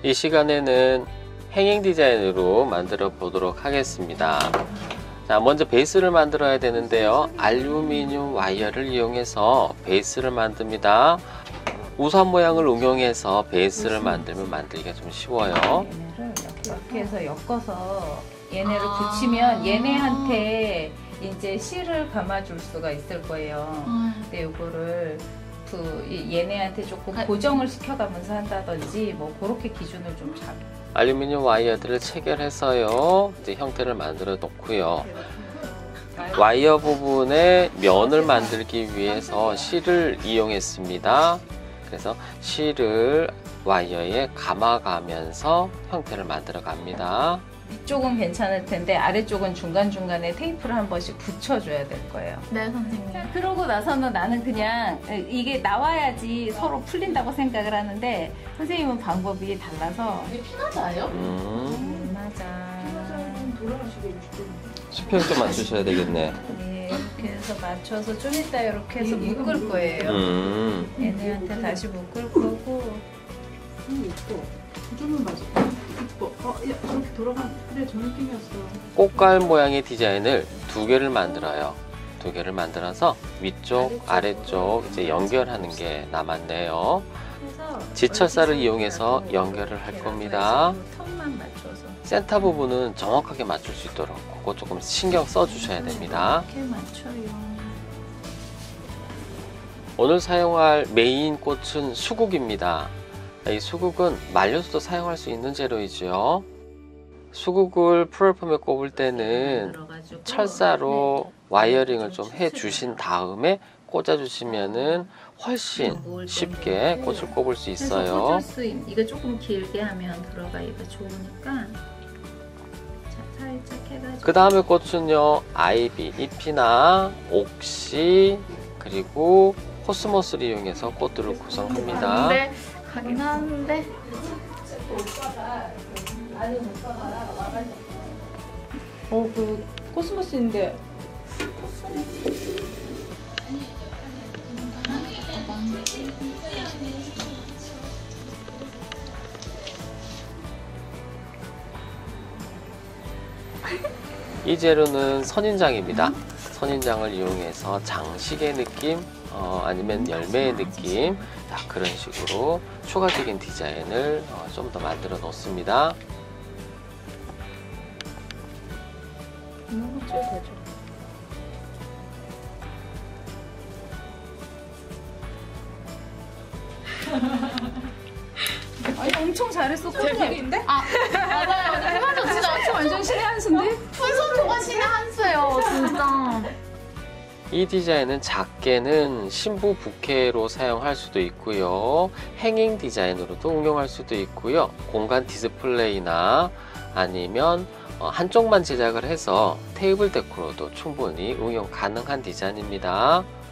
이 시간에는 행잉 디자인으로 만들어 보도록 하겠습니다. 자, 먼저 베이스를 만들어야 되는데요. 알루미늄 와이어를 이용해서 베이스를 만듭니다. 우산 모양을 응용해서 베이스를 만들면 만들기가 좀 쉬워요. 얘네를 이렇게 해서 엮어서 얘네를 붙이면 얘네한테 이제 실을 감아줄 수가 있을 거예요. 근데 이거를 얘네한테 조금 고정을 시켜가면서 한다든지 뭐 그렇게 기준을 좀 잡고. 알루미늄 와이어들을 체결해서요, 이제 형태를 만들어 놓고요. 와이어 부분에 면을 만들기 위해서 실을 이용했습니다. 그래서 실을 와이어에 감아가면서 형태를 만들어 갑니다. 위쪽은 괜찮을 텐데 아래쪽은 중간중간에 테이프를 한 번씩 붙여줘야 될 거예요. 네, 선생님. 그러고 나서는 나는 그냥 이게 나와야지 서로 풀린다고 생각을 하는데 선생님은 방법이 달라서. 이게 피나자예요? 맞아. 수평 좀 맞추셔야 되겠네. 네, 이렇게 해서 맞춰서 좀 이따 이렇게 해서 묶을 거예요. 얘네한테 다시 묶을 거고. 이뻐. 점은 맞아. 이뻐. 야, 저렇게 돌아가. 그래, 저 느낌이었어. 꽃갈 모양의 디자인을 두 개를 만들어요. 두 개를 만들어서 위쪽, 아래쪽 이제 연결하는 게 남았네요. 지철사를 이용해서 연결을 할 겁니다. 턱만 맞춰서. 센터 부분은 정확하게 맞출 수 있도록 그거 조금 신경 써 주셔야 됩니다. 이렇게 맞춰요. 오늘 사용할 메인 꽃은 수국입니다. 이 수국은 말려서도 사용할 수 있는 재료이죠. 수국을 프롤폼에 꼽을 때는 철사로 와이어링을 좀 해 주신 다음에 꽂아 주시면은 훨씬 쉽게 꽃을 꼽을 수 있어요. 이거 조금 길게 하면 들어가기가 좋으니까. 자, 살짝 해가지고. 그 다음에 꽃은요, 아이비 잎이나 옥시 그리고 코스모스를 이용해서 꽃들을 구성합니다. 네, 가긴 하는데. 그 코스모스인데. 이 재료는 선인장입니다. 선인장을 이용해서 장식의 느낌, 아니면 열매의 느낌, 자, 그런 식으로 추가적인 디자인을 좀 더 만들어 놓습니다. 아니 엄청 잘했어. 대박인데? 맞아요. 해가지고 진짜 완전 신의 한 수인데? 풀손도가 신의 한 수예요, 진짜. 이 디자인은 작게는 신부 부케로 사용할 수도 있고요. 행잉 디자인으로도 응용할 수도 있고요. 공간 디스플레이나 아니면 한쪽만 제작을 해서 테이블 데코로도 충분히 응용 가능한 디자인입니다.